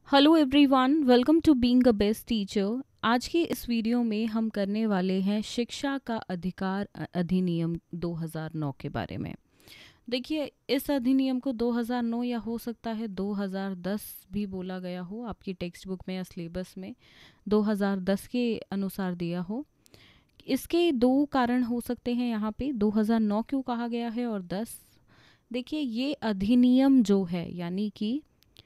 Hello everyone, welcome to being a best teacher. आज के इस वीडियो में हम करने वाले हैं शिक्षा का अधिकार अधिनियम 2009 के बारे में। देखिए, इस अधिनियम को 2009 या हो सकता है 2010 भी बोला गया हो, आपकी टेक्स्ट बुक में या सिलेबस में 2010 के अनुसार दिया हो। इसके दो कारण हो सकते हैं यहाँ पे, 2009 क्यों कहा गया है और 10। देखिए, ये अधिनियम जो है यानी कि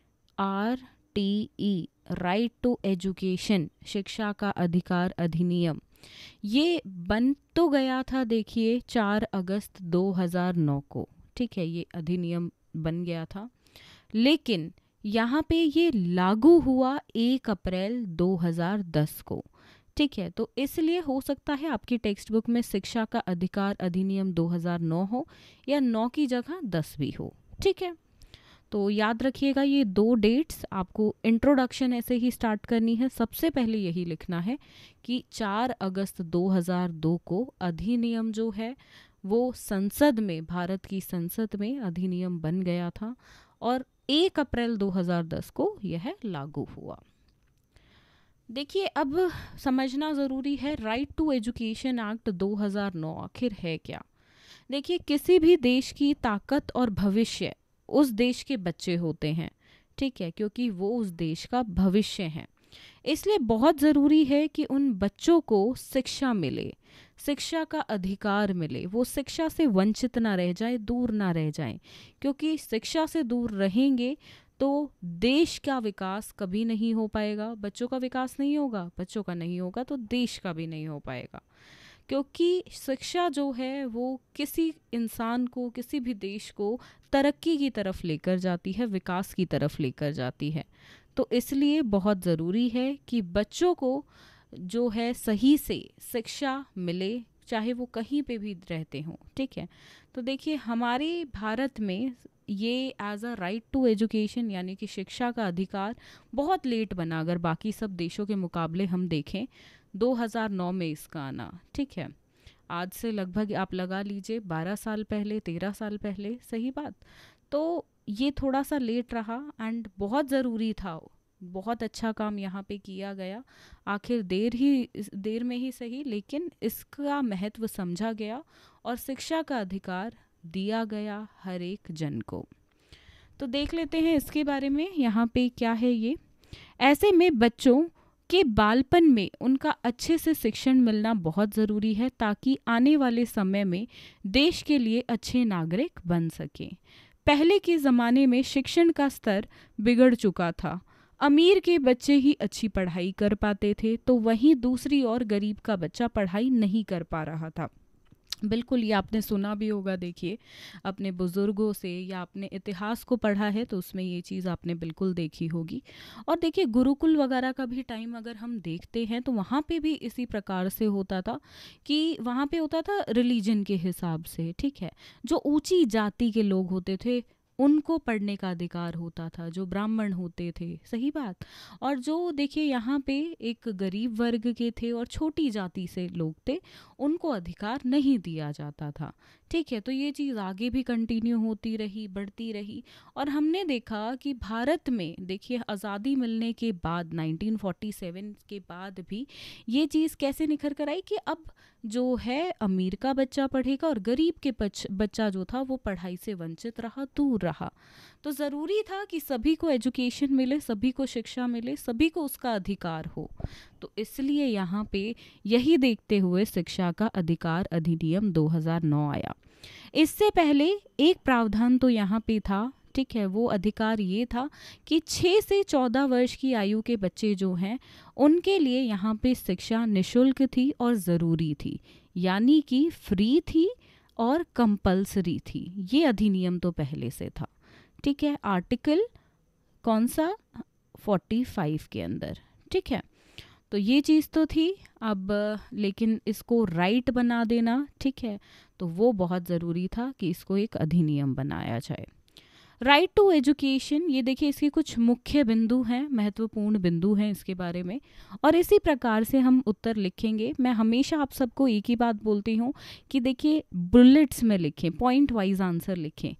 RTE, राइट टू एजुकेशन, शिक्षा का अधिकार अधिनियम, ये बन तो गया था देखिए 4 अगस्त 2009 को। ठीक है, ये अधिनियम बन गया था, लेकिन यहाँ पे ये लागू हुआ 1 अप्रैल 2010 को। ठीक है, तो इसलिए हो सकता है आपकी टेक्स्ट बुक में शिक्षा का अधिकार अधिनियम 2009 हो या 9 की जगह 10 भी हो। ठीक है, तो याद रखिएगा ये दो डेट्स। आपको इंट्रोडक्शन ऐसे ही स्टार्ट करनी है। सबसे पहले यही लिखना है कि 4 अगस्त 2002 को अधिनियम जो है वो संसद में, भारत की संसद में अधिनियम बन गया था और 1 अप्रैल 2010 को यह लागू हुआ। देखिए, अब समझना ज़रूरी है, राइट टू एजुकेशन एक्ट 2009 आखिर है क्या। देखिए, किसी भी देश की ताकत और भविष्य उस देश के बच्चे होते हैं। ठीक है, क्योंकि वो उस देश का भविष्य हैं। इसलिए बहुत ज़रूरी है कि उन बच्चों को शिक्षा मिले, शिक्षा का अधिकार मिले, वो शिक्षा से वंचित ना रह जाए, दूर ना रह जाए। क्योंकि शिक्षा से दूर रहेंगे तो देश का विकास कभी नहीं हो पाएगा। बच्चों का विकास नहीं होगा, बच्चों का नहीं होगा तो देश का भी नहीं हो पाएगा। क्योंकि शिक्षा जो है वो किसी इंसान को, किसी भी देश को तरक्की की तरफ लेकर जाती है, विकास की तरफ लेकर जाती है। तो इसलिए बहुत ज़रूरी है कि बच्चों को जो है सही से शिक्षा मिले, चाहे वो कहीं पे भी रहते हों। ठीक है, तो देखिए, हमारे भारत में ये as a right to education यानी कि शिक्षा का अधिकार बहुत लेट बना, अगर बाकी सब देशों के मुकाबले हम देखें 2009 में इसका आना। ठीक है, आज से लगभग आप लगा लीजिए 12 साल पहले, 13 साल पहले, सही बात। तो ये थोड़ा सा लेट रहा एंड बहुत ज़रूरी था। बहुत अच्छा काम यहाँ पे किया गया। आखिर देर में ही सही, लेकिन इसका महत्व समझा गया और शिक्षा का अधिकार दिया गया हर एक जन को। तो देख लेते हैं इसके बारे में, यहाँ पे क्या है ये। ऐसे में बच्चों के बालपन में उनका अच्छे से शिक्षण मिलना बहुत ज़रूरी है, ताकि आने वाले समय में देश के लिए अच्छे नागरिक बन सकें। पहले के ज़माने में शिक्षण का स्तर बिगड़ चुका था। अमीर के बच्चे ही अच्छी पढ़ाई कर पाते थे, तो वहीं दूसरी ओर गरीब का बच्चा पढ़ाई नहीं कर पा रहा था। बिल्कुल, ये आपने सुना भी होगा। देखिए, अपने बुज़ुर्गों से या अपने इतिहास को पढ़ा है तो उसमें ये चीज़ आपने बिल्कुल देखी होगी। और देखिए, गुरुकुल वगैरह का भी टाइम अगर हम देखते हैं तो वहाँ पे भी इसी प्रकार से होता था कि वहाँ पे होता था रिलीजन के हिसाब से। ठीक है, जो ऊंची जाति के लोग होते थे उनको पढ़ने का अधिकार होता था, जो ब्राह्मण होते थे, सही बात। और जो देखिए यहाँ पे एक गरीब वर्ग के थे और छोटी जाति से लोग थे, उनको अधिकार नहीं दिया जाता था। ठीक है, तो ये चीज़ आगे भी कंटिन्यू होती रही, बढ़ती रही। और हमने देखा कि भारत में देखिए, आज़ादी मिलने के बाद 1947 के बाद भी ये चीज़ कैसे निखर कर आई कि अब जो है अमीर का बच्चा पढ़ेगा और गरीब के बच्चा जो था वो पढ़ाई से वंचित रहा, दूर रहा। तो ज़रूरी था कि सभी को एजुकेशन मिले, सभी को शिक्षा मिले, सभी को उसका अधिकार हो। तो इसलिए यहाँ पे यही देखते हुए शिक्षा का अधिकार अधिनियम 2009 आया। इससे पहले एक प्रावधान तो यहाँ पे था। ठीक है, वो अधिकार ये था कि 6 से 14 वर्ष की आयु के बच्चे जो हैं उनके लिए यहाँ पे शिक्षा निशुल्क थी और ज़रूरी थी, यानी कि फ्री थी और कंपल्सरी थी। ये अधिनियम तो पहले से था। ठीक है, आर्टिकल कौन सा, 45 के अंदर। ठीक है, तो ये चीज़ तो थी। अब लेकिन इसको राइट बना देना, ठीक है, तो वो बहुत ज़रूरी था कि इसको एक अधिनियम बनाया जाए। राइट टू एजुकेशन, ये देखिए इसके कुछ मुख्य बिंदु हैं, महत्वपूर्ण बिंदु हैं इसके बारे में, और इसी प्रकार से हम उत्तर लिखेंगे। मैं हमेशा आप सबको एक ही बात बोलती हूँ कि देखिए, बुलेट्स में लिखें, पॉइंट वाइज आंसर लिखें।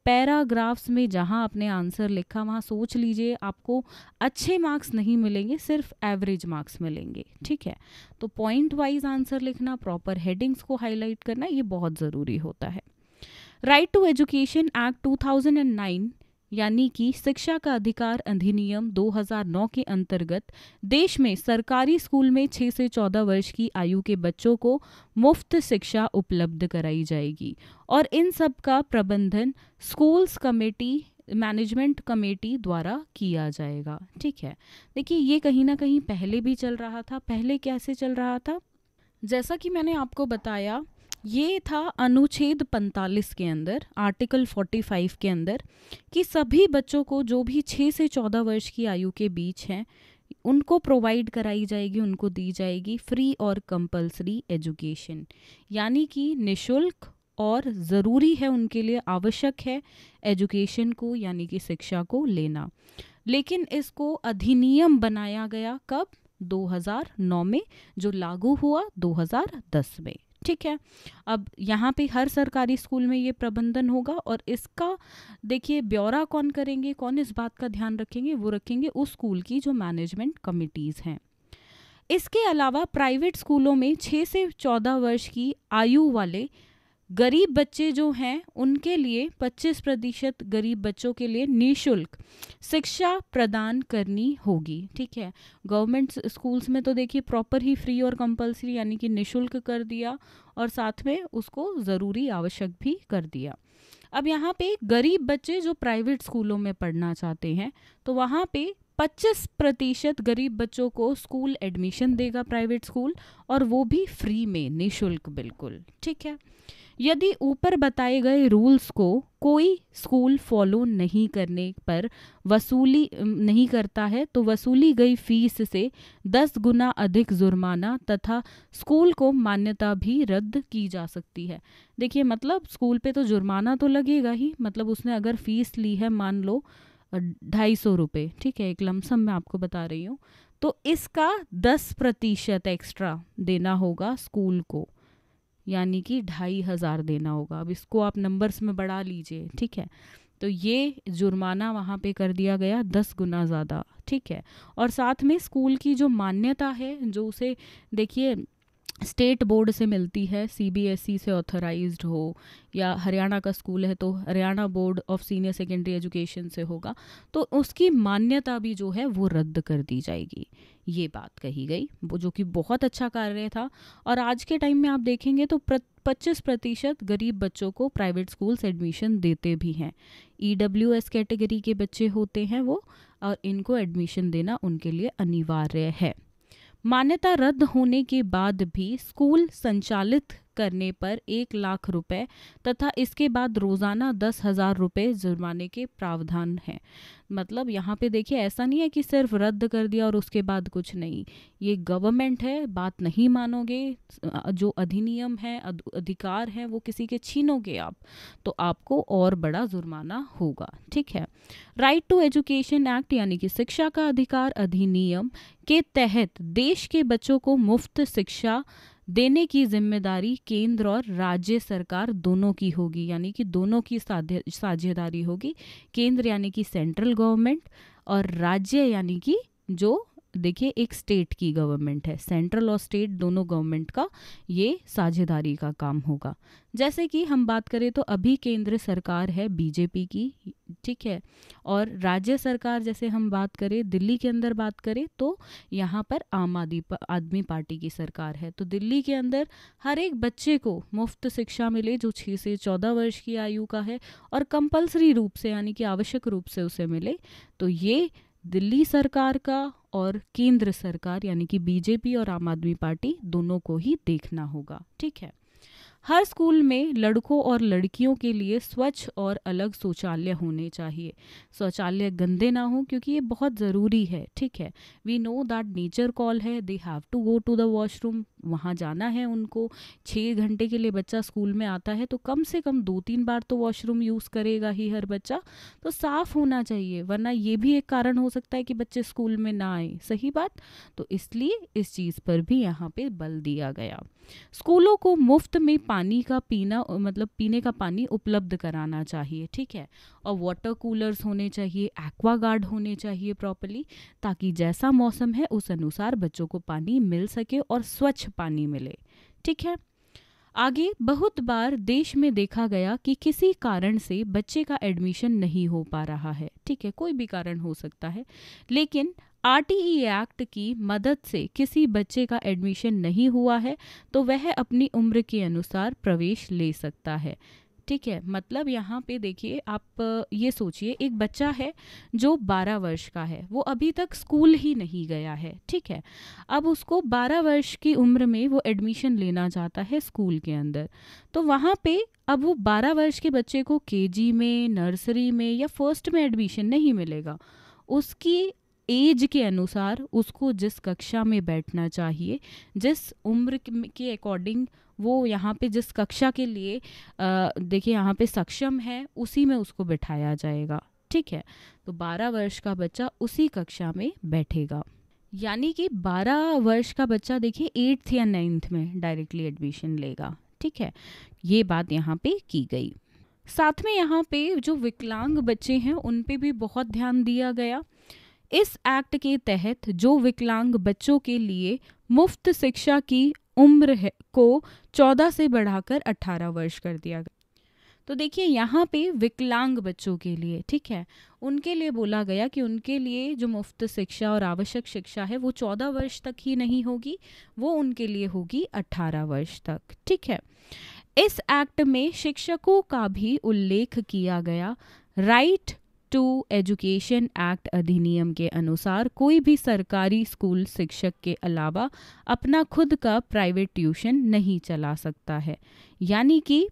पैराग्राफ्स में जहाँ आपने आंसर लिखा वहाँ सोच लीजिए, आपको अच्छे मार्क्स नहीं मिलेंगे, सिर्फ एवरेज मार्क्स मिलेंगे, ठीक है। तो पॉइंट वाइज आंसर लिखना, प्रॉपर हेडिंग्स को हाईलाइट करना, ये बहुत ज़रूरी होता है। राइट टू एजुकेशन एक्ट 2009 यानी कि शिक्षा का अधिकार अधिनियम 2009 के अंतर्गत देश में सरकारी स्कूल में 6 से 14 वर्ष की आयु के बच्चों को मुफ्त शिक्षा उपलब्ध कराई जाएगी और इन सब का प्रबंधन स्कूल्स कमेटी मैनेजमेंट कमेटी द्वारा किया जाएगा, ठीक है। देखिए ये कहीं ना कहीं पहले भी चल रहा था। पहले कैसे चल रहा था, जैसा कि मैंने आपको बताया, ये था अनुच्छेद 45 के अंदर, आर्टिकल 45 के अंदर, कि सभी बच्चों को जो भी 6 से 14 वर्ष की आयु के बीच हैं उनको प्रोवाइड कराई जाएगी, उनको दी जाएगी फ्री और कंपलसरी एजुकेशन, यानी कि निशुल्क और ज़रूरी है, उनके लिए आवश्यक है एजुकेशन को यानी कि शिक्षा को लेना। लेकिन इसको अधिनियम बनाया गया कब, 2009 में, जो लागू हुआ 2010 में, ठीक है। अब यहाँ पे हर सरकारी स्कूल में ये प्रबंधन होगा और इसका देखिए ब्यौरा कौन करेंगे, कौन इस बात का ध्यान रखेंगे, वो रखेंगे उस स्कूल की जो मैनेजमेंट कमिटीज़ हैं। इसके अलावा प्राइवेट स्कूलों में 6 से 14 वर्ष की आयु वाले गरीब बच्चे जो हैं उनके लिए 25% गरीब बच्चों के लिए निःशुल्क शिक्षा प्रदान करनी होगी, ठीक है। गवर्नमेंट स्कूल्स में तो देखिए प्रॉपर ही फ्री और कंपलसरी यानी कि निःशुल्क कर दिया और साथ में उसको ज़रूरी आवश्यक भी कर दिया। अब यहाँ पे गरीब बच्चे जो प्राइवेट स्कूलों में पढ़ना चाहते हैं तो वहाँ पे 25% गरीब बच्चों को स्कूल एडमिशन देगा प्राइवेट स्कूल, और वो भी फ्री में, निःशुल्क बिल्कुल, ठीक है। यदि ऊपर बताए गए रूल्स को कोई स्कूल फॉलो नहीं करने पर वसूली नहीं करता है तो वसूली गई फीस से 10 गुना अधिक जुर्माना तथा स्कूल को मान्यता भी रद्द की जा सकती है। देखिए मतलब स्कूल पे तो जुर्माना तो लगेगा ही, मतलब उसने अगर फीस ली है मान लो 250 रुपये, ठीक है, एक लमसम मैं आपको बता रही हूँ, तो इसका 10% एक्स्ट्रा देना होगा स्कूल को, यानी कि 2500 देना होगा। अब इसको आप नंबर्स में बढ़ा लीजिए, ठीक है। तो ये जुर्माना वहाँ पे कर दिया गया 10 गुना ज़्यादा, ठीक है। और साथ में स्कूल की जो मान्यता है, जो उसे देखिए स्टेट बोर्ड से मिलती है, सीबीएसई से ऑथराइज्ड हो, या हरियाणा का स्कूल है तो Haryana Board of Senior Secondary Education से होगा, तो उसकी मान्यता भी जो है वो रद्द कर दी जाएगी, ये बात कही गई, वो जो कि बहुत अच्छा कार्य था। और आज के टाइम में आप देखेंगे तो 25% गरीब बच्चों को प्राइवेट स्कूल्स एडमिशन देते भी हैं। EWS कैटेगरी के बच्चे होते हैं वो, और इनको एडमिशन देना उनके लिए अनिवार्य है। मान्यता रद्द होने के बाद भी स्कूल संचालित करने पर 1 लाख रुपए तथा इसके बाद रोज़ाना 10,000 रुपये जुर्माने के प्रावधान हैं। मतलब यहाँ पे देखिए ऐसा नहीं है कि सिर्फ रद्द कर दिया और उसके बाद कुछ नहीं, ये गवर्नमेंट है, बात नहीं मानोगे, जो अधिनियम है, अधिकार है, वो किसी के छीनोगे आप तो आपको और बड़ा जुर्माना होगा, ठीक है। राइट टू एजुकेशन एक्ट यानी कि शिक्षा का अधिकार अधिनियम के तहत देश के बच्चों को मुफ्त शिक्षा देने की जिम्मेदारी केंद्र और राज्य सरकार दोनों की होगी, यानी कि दोनों की साझेदारी होगी। केंद्र यानी कि सेंट्रल गवर्नमेंट और राज्य यानी कि जो देखिए एक स्टेट की गवर्नमेंट है, सेंट्रल और स्टेट दोनों गवर्नमेंट का ये साझेदारी का काम होगा। जैसे कि हम बात करें तो अभी केंद्र सरकार है बीजेपी की, ठीक है, और राज्य सरकार जैसे हम बात करें दिल्ली के अंदर बात करें तो यहाँ पर आम आदमी पार्टी की सरकार है। तो दिल्ली के अंदर हर एक बच्चे को मुफ्त शिक्षा मिले जो 6 से 14 वर्ष की आयु का है और कंपलसरी रूप से यानी कि आवश्यक रूप से उसे मिले, तो ये दिल्ली सरकार का और केंद्र सरकार यानी कि बीजेपी और आम आदमी पार्टी दोनों को ही देखना होगा, ठीक है। हर स्कूल में लड़कों और लड़कियों के लिए स्वच्छ और अलग शौचालय होने चाहिए। शौचालय गंदे ना हो क्योंकि ये बहुत ज़रूरी है, ठीक है। We know that nature call है, they have to go to the washroom, वहाँ जाना है उनको, 6 घंटे के लिए बच्चा स्कूल में आता है तो कम से कम 2-3 बार तो वॉशरूम यूज़ करेगा ही हर बच्चा, तो साफ़ होना चाहिए, वरना ये भी एक कारण हो सकता है कि बच्चे स्कूल में ना आए। सही बात। तो इसलिए इस चीज़ पर भी यहाँ पे बल दिया गया। स्कूलों को मुफ्त में पानी का पीना, मतलब पीने का पानी उपलब्ध कराना चाहिए, ठीक है। और वाटर कूलर्स होने चाहिए, एक्वागार्ड होने चाहिए प्रॉपर्ली, ताकि जैसा मौसम है उस अनुसार बच्चों को पानी मिल सके और स्वच्छ पानी मिले, ठीक है। आगे बहुत बार देश में देखा गया कि किसी कारण से बच्चे का एडमिशन नहीं हो पा रहा है, ठीक है, कोई भी कारण हो सकता है, लेकिन आरटीई एक्ट की मदद से किसी बच्चे का एडमिशन नहीं हुआ है तो वह अपनी उम्र के अनुसार प्रवेश ले सकता है, ठीक है। मतलब यहाँ पे देखिए, आप ये सोचिए, एक बच्चा है जो 12 वर्ष का है, वो अभी तक स्कूल ही नहीं गया है, ठीक है। अब उसको 12 वर्ष की उम्र में वो एडमिशन लेना चाहता है स्कूल के अंदर, तो वहाँ पे अब वो 12 वर्ष के बच्चे को केजी में, नर्सरी में या फर्स्ट में एडमिशन नहीं मिलेगा। उसकी एज के अनुसार उसको जिस कक्षा में बैठना चाहिए, जिस उम्र के अकॉर्डिंग वो यहाँ पे जिस कक्षा के लिए देखिए यहाँ पे सक्षम है, उसी में उसको बिठाया जाएगा, ठीक है। तो 12 वर्ष का बच्चा उसी कक्षा में बैठेगा, यानी कि 12 वर्ष का बच्चा देखिए 8th या 9th में डायरेक्टली एडमिशन लेगा, ठीक है। ये बात यहाँ पे की गई। साथ में यहाँ पे जो विकलांग बच्चे हैं उन पे भी बहुत ध्यान दिया गया। इस एक्ट के तहत जो विकलांग बच्चों के लिए मुफ्त शिक्षा की उम्र है को 14 से बढ़ाकर 18 वर्ष कर दिया गया। तो देखिए यहाँ पे विकलांग बच्चों के लिए, ठीक है, उनके लिए बोला गया कि उनके लिए जो मुफ्त शिक्षा और आवश्यक शिक्षा है वो 14 वर्ष तक ही नहीं होगी, वो उनके लिए होगी 18 वर्ष तक, ठीक है। इस एक्ट में शिक्षकों का भी उल्लेख किया गया। राइट टू एजुकेशन एक्ट अधिनियम के अनुसार कोई भी सरकारी स्कूल शिक्षक के अलावा अपना खुद का प्राइवेट ट्यूशन नहीं चला सकता है, यानी कि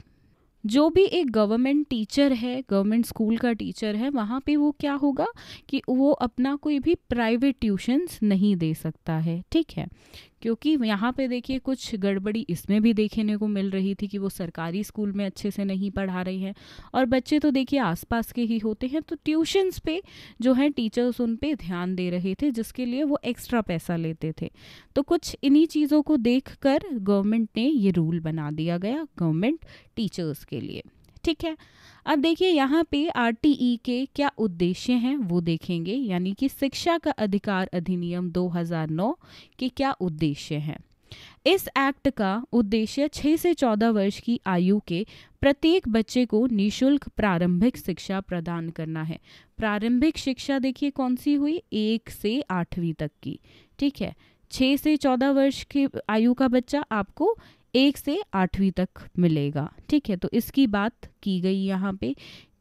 जो भी एक गवर्नमेंट टीचर है, गवर्नमेंट स्कूल का टीचर है, वहाँ पे वो क्या होगा कि वो अपना कोई भी प्राइवेट ट्यूशन्स नहीं दे सकता है, ठीक है। क्योंकि यहाँ पे देखिए कुछ गड़बड़ी इसमें भी देखने को मिल रही थी कि वो सरकारी स्कूल में अच्छे से नहीं पढ़ा रही हैं, और बच्चे तो देखिए आसपास के ही होते हैं, तो ट्यूशन्स पे जो है टीचर्स उन पे ध्यान दे रहे थे, जिसके लिए वो एक्स्ट्रा पैसा लेते थे। तो कुछ इन्हीं चीज़ों को देखकर गवर्नमेंट ने ये रूल बना दिया गया गवर्नमेंट टीचर्स के लिए, ठीक है। अब देखिए यहाँ पे आरटीई के क्या उद्देश्य हैं वो देखेंगे, यानी कि शिक्षा का अधिकार अधिनियम 2009 के क्या उद्देश्य हैं। इस एक्ट का उद्देश्य 6 से 14 वर्ष की आयु के प्रत्येक बच्चे को निःशुल्क प्रारंभिक शिक्षा प्रदान करना है। प्रारंभिक शिक्षा देखिए कौन सी हुई, 1 से 8वीं तक की, ठीक है। 6 से 14 वर्ष की आयु का बच्चा आपको 1 से 8वीं तक मिलेगा, ठीक है। तो इसकी बात की गई यहाँ पे,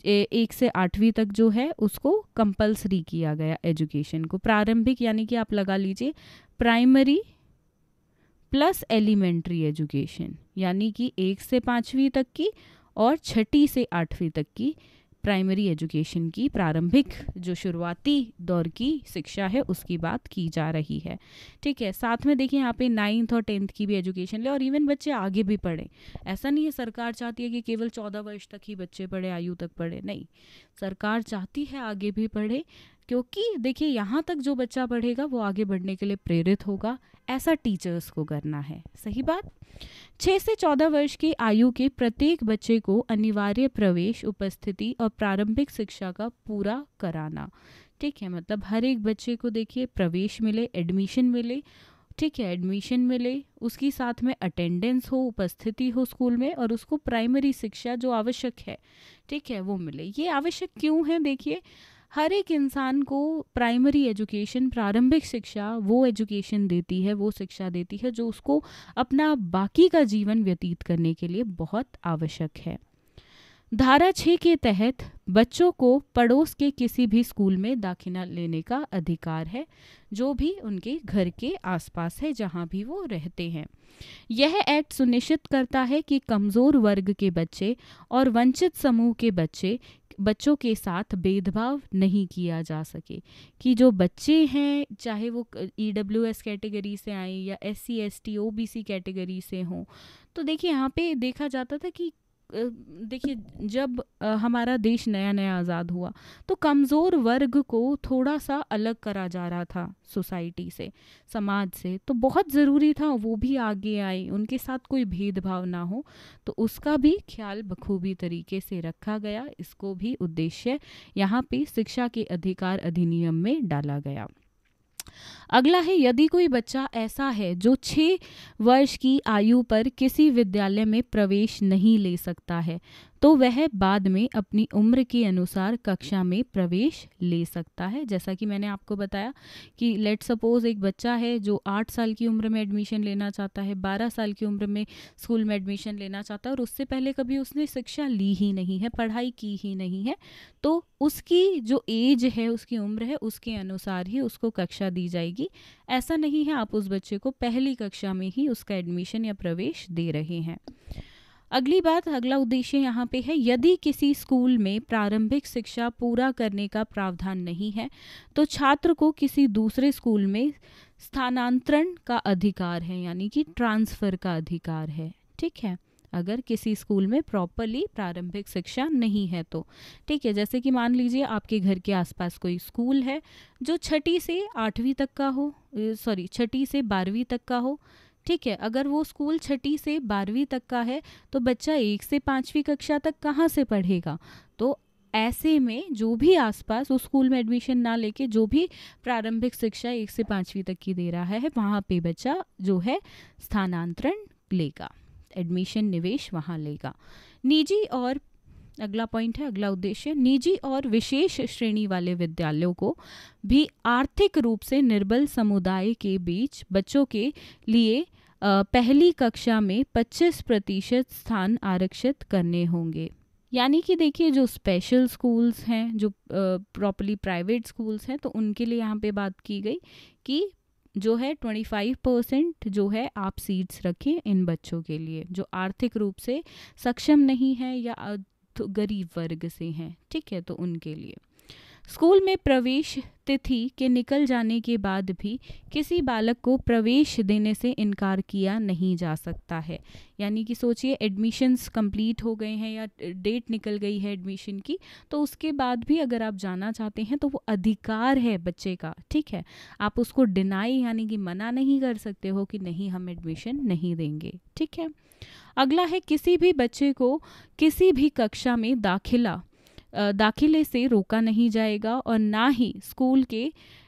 1 से 8वीं तक जो है उसको कंपलसरी किया गया एजुकेशन को। प्रारंभिक यानी कि आप लगा लीजिए प्राइमरी प्लस एलिमेंट्री एजुकेशन, यानी कि 1 से 5वीं तक की और 6ठी से 8वीं तक की प्राइमरी एजुकेशन की प्रारंभिक जो शुरुआती दौर की शिक्षा है उसकी बात की जा रही है, ठीक है। साथ में देखिए यहाँ पे 9th और 10th की भी एजुकेशन ले, और इवन बच्चे आगे भी पढ़ें। ऐसा नहीं है सरकार चाहती है कि केवल 14 वर्ष तक ही बच्चे पढ़े, आयु तक पढ़े, नहीं, सरकार चाहती है आगे भी पढ़े, क्योंकि देखिए यहाँ तक जो बच्चा पढ़ेगा वो आगे बढ़ने के लिए प्रेरित होगा, ऐसा टीचर्स को करना है, सही बात। 6 से 14 वर्ष की आयु के प्रत्येक बच्चे को अनिवार्य प्रवेश, उपस्थिति और प्रारंभिक शिक्षा का पूरा कराना, ठीक है। मतलब हर एक बच्चे को देखिए प्रवेश मिले, एडमिशन मिले, ठीक है, एडमिशन मिले, उसकी साथ में अटेंडेंस हो, उपस्थिति हो स्कूल में, और उसको प्राइमरी शिक्षा जो आवश्यक है, ठीक है, वो मिले। ये आवश्यक क्यों है, देखिए हर एक इंसान को प्राइमरी एजुकेशन, प्रारंभिक शिक्षा वो एजुकेशन देती है, वो शिक्षा देती है जो उसको अपना बाकी का जीवन व्यतीत करने के लिए बहुत आवश्यक है। धारा 6 के तहत बच्चों को पड़ोस के किसी भी स्कूल में दाखिला लेने का अधिकार है, जो भी उनके घर के आसपास है, जहां भी वो रहते हैं। यह एक्ट सुनिश्चित करता है कि कमज़ोर वर्ग के बच्चे और वंचित समूह के बच्चे बच्चों के साथ भेदभाव नहीं किया जा सके, कि जो बच्चे हैं चाहे वो EWS कैटेगरी से आए या SC ST OBC कैटेगरी से हों, तो देखिए यहाँ पे देखा जाता था कि देखिए जब हमारा देश नया नया आज़ाद हुआ तो कमज़ोर वर्ग को थोड़ा सा अलग करा जा रहा था सोसाइटी से, समाज से, तो बहुत ज़रूरी था वो भी आगे आए, उनके साथ कोई भेदभाव ना हो, तो उसका भी ख्याल बखूबी तरीके से रखा गया। इसको भी उद्देश्य यहाँ पे शिक्षा के अधिकार अधिनियम में डाला गया। अगला है, यदि कोई बच्चा ऐसा है जो 6 वर्ष की आयु पर किसी विद्यालय में प्रवेश नहीं ले सकता है, तो वह बाद में अपनी उम्र के अनुसार कक्षा में प्रवेश ले सकता है। जैसा कि मैंने आपको बताया कि लेट सपोज एक बच्चा है जो 8 साल की उम्र में एडमिशन लेना चाहता है, 12 साल की उम्र में स्कूल में एडमिशन लेना चाहता है और उससे पहले कभी उसने शिक्षा ली ही नहीं है, पढ़ाई की ही नहीं है, तो उसकी जो एज है, उसकी उम्र है, उसके अनुसार ही उसको कक्षा दी जाएगी। ऐसा नहीं है आप उस बच्चे को पहली कक्षा में ही उसका एडमिशन या प्रवेश दे रहे हैं। अगली बात, अगला उद्देश्य यहाँ पे है, यदि किसी स्कूल में प्रारंभिक शिक्षा पूरा करने का प्रावधान नहीं है तो छात्र को किसी दूसरे स्कूल में स्थानांतरण का अधिकार है, यानी कि ट्रांसफ़र का अधिकार है। ठीक है, अगर किसी स्कूल में प्रॉपरली प्रारंभिक शिक्षा नहीं है तो ठीक है। जैसे कि मान लीजिए आपके घर के आसपास कोई स्कूल है जो 6ठी से 8वीं तक का हो, 6ठी से 12वीं तक का हो, ठीक है। अगर वो स्कूल 6ठी से 12वीं तक का है तो बच्चा 1 से 5वीं कक्षा तक कहाँ से पढ़ेगा? तो ऐसे में जो भी आसपास उस स्कूल में एडमिशन ना लेके जो भी प्रारंभिक शिक्षा 1 से 5वीं तक की दे रहा है, वहाँ पे बच्चा जो है स्थानांतरण लेगा, एडमिशन निवेश वहाँ लेगा। निजी और अगला पॉइंट है, अगला उद्देश्य, निजी और विशेष श्रेणी वाले विद्यालयों को भी आर्थिक रूप से निर्बल समुदाय के बीच बच्चों के लिए पहली कक्षा में 25% स्थान आरक्षित करने होंगे। यानी कि देखिए जो स्पेशल स्कूल्स हैं, जो प्रॉपर्ली प्राइवेट स्कूल्स हैं, तो उनके लिए यहाँ पे बात की गई कि जो है 25% जो है आप सीट्स रखें इन बच्चों के लिए जो आर्थिक रूप से सक्षम नहीं है या गरीब वर्ग से हैं। ठीक है, तो उनके लिए स्कूल में प्रवेश तिथि के निकल जाने के बाद भी किसी बालक को प्रवेश देने से इनकार किया नहीं जा सकता है। यानी कि सोचिए एडमिशन्स कंप्लीट हो गए हैं या डेट निकल गई है एडमिशन की, तो उसके बाद भी अगर आप जाना चाहते हैं तो वो अधिकार है बच्चे का। ठीक है, आप उसको डिनाई यानी कि मना नहीं कर सकते हो कि नहीं हम एडमिशन नहीं देंगे। ठीक है, अगला है, किसी भी बच्चे को किसी भी कक्षा में दाखिले से रोका नहीं जाएगा और ना ही स्कूल के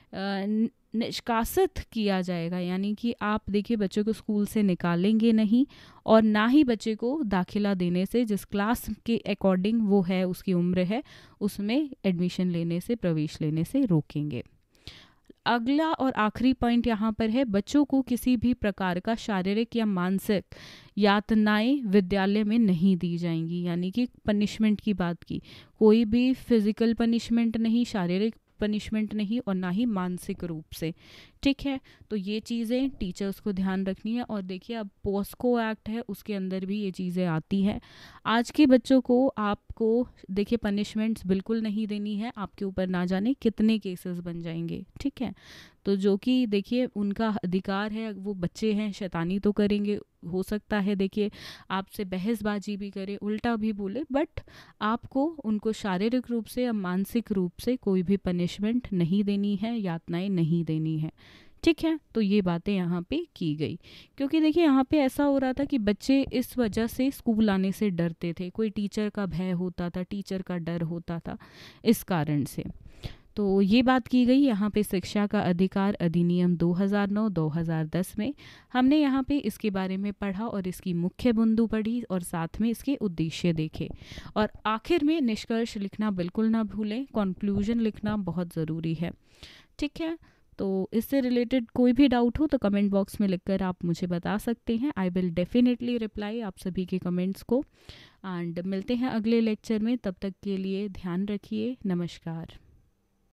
निष्कासित किया जाएगा। यानी कि आप देखिए बच्चे को स्कूल से निकालेंगे नहीं और ना ही बच्चे को दाखिला देने से, जिस क्लास के अकॉर्डिंग वो है, उसकी उम्र है, उसमें एडमिशन लेने से, प्रवेश लेने से रोकेंगे। अगला और आखिरी पॉइंट यहाँ पर है, बच्चों को किसी भी प्रकार का शारीरिक या मानसिक यातनाएं विद्यालय में नहीं दी जाएंगी। यानी कि पनिशमेंट की बात की, कोई भी फिजिकल पनिशमेंट नहीं, शारीरिक पनिशमेंट नहीं और ना ही मानसिक रूप से। ठीक है, तो ये चीज़ें टीचर्स को ध्यान रखनी है। और देखिए अब पोस्को एक्ट है, उसके अंदर भी ये चीज़ें आती हैं। आज के बच्चों को आपको देखिए पनिशमेंट्स बिल्कुल नहीं देनी है, आपके ऊपर ना जाने कितने केसेस बन जाएंगे। ठीक है, तो जो कि देखिए उनका अधिकार है, वो बच्चे हैं, शैतानी तो करेंगे, हो सकता है देखिए आपसे बहसबाजी भी करे, उल्टा भी बोले, बट आपको उनको शारीरिक रूप से या मानसिक रूप से कोई भी पनिशमेंट नहीं देनी है, यातनाएं नहीं देनी है। ठीक है, तो ये बातें यहाँ पे की गई, क्योंकि देखिए यहाँ पे ऐसा हो रहा था कि बच्चे इस वजह से स्कूल आने से डरते थे, कोई टीचर का भय होता था, टीचर का डर होता था, इस कारण से। तो ये बात की गई यहाँ पे शिक्षा का अधिकार अधिनियम 2009-2010 में। हमने यहाँ पे इसके बारे में पढ़ा और इसकी मुख्य बिंदु पढ़ी और साथ में इसके उद्देश्य देखे, और आखिर में निष्कर्ष लिखना बिल्कुल ना भूलें, कंक्लूजन लिखना बहुत ज़रूरी है। ठीक है, तो इससे रिलेटेड कोई भी डाउट हो तो कमेंट बॉक्स में लिखकर आप मुझे बता सकते हैं। आई विल डेफिनेटली रिप्लाई आप सभी के कमेंट्स को। एंड मिलते हैं अगले लेक्चर में, तब तक के लिए ध्यान रखिए। नमस्कार।